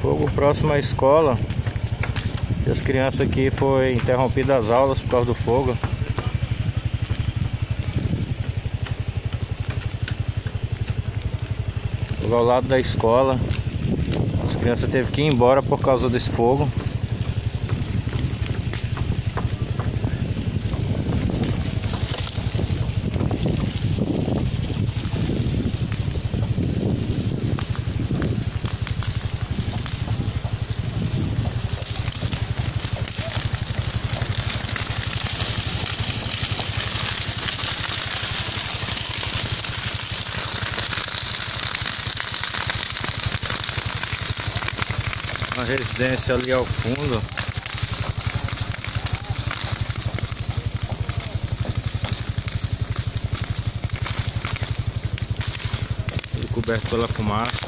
Fogo próximo à escola. E as crianças aqui foi interrompidas as aulas por causa do fogo. Fogo ao lado da escola. As crianças teve que ir embora por causa desse fogo. Uma residência ali ao fundo. Tudo coberto pela fumaça.